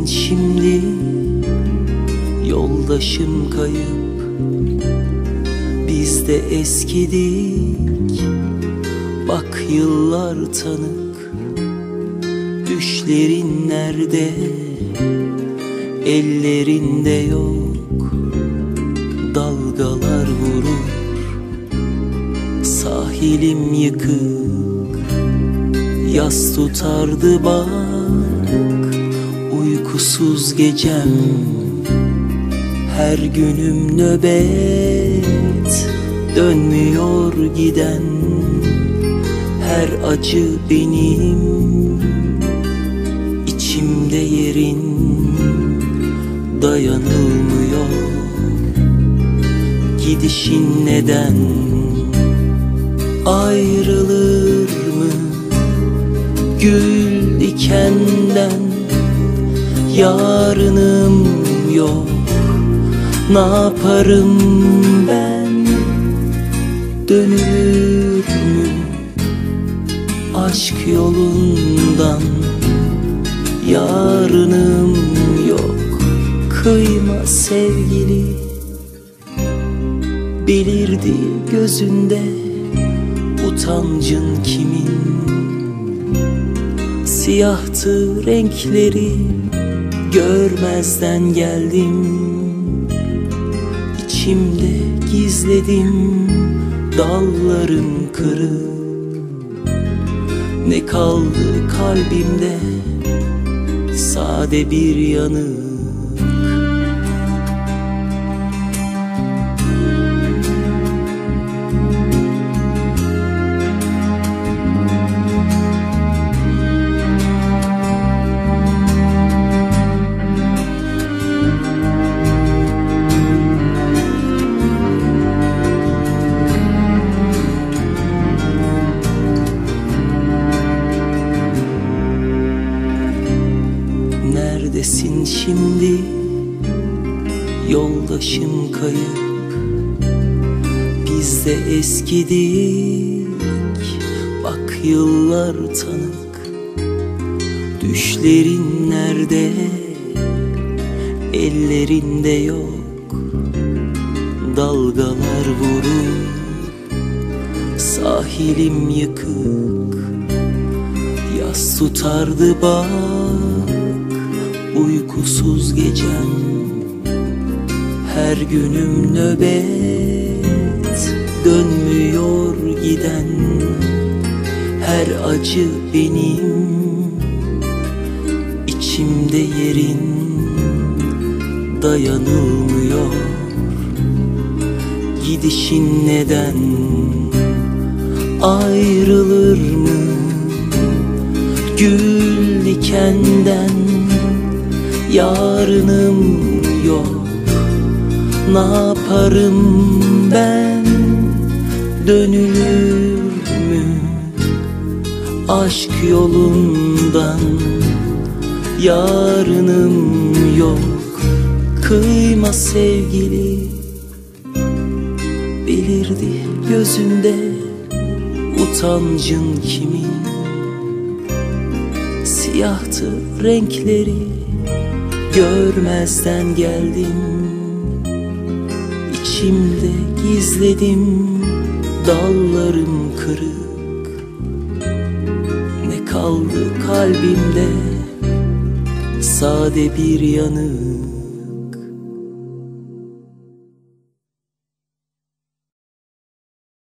şimdi, yoldaşım kayıp. Biz de eskidik, bak yıllar tanık. Düşlerin nerede, ellerinde yok. Dalgalar vurur, sahilim yıkık. Yas tutardı bak, uykusuz gecem. Her günüm nöbet, dönmüyor giden. Her acı benim, içimde yerin dayanılmıyor. Gidişin neden? Ayrılır mı gül dikenden? Yarınım yok, ne yaparım ben? Dönülür mü aşk yolundan? Yarınım yok, kıyma sevgili. Belirdi gözünde, utancın kimin? Siyahtı renkleri, görmezden geldim. İçimde gizledim, dallarım kırık. Ne kaldı kalbimde, sade bir yanık. Neredesin şimdi, yoldaşım kayıp. Biz de eskidik, bak yıllar tanık. Düşlerin nerede, ellerinde yok. Dalgalar vurur, sahilim yıkık. Yas tutardı bak, uykusuz gecem. Her günüm nöbet, dönmüyor giden. Her acı benim, içimde yerin dayanılmıyor. Gidişin neden? Ayrılır mı gül dikenden? Yarınım yok, ne yaparım ben? Dönülür mü aşk yolundan? Yarınım yok, kıyma sevgili. Belirdi gözünde, utancın kimin? Siyahtı renkleri, görmezden geldim. İçimde gizledim, dallarım kırık. Ne kaldı kalbimde, sade bir yanık.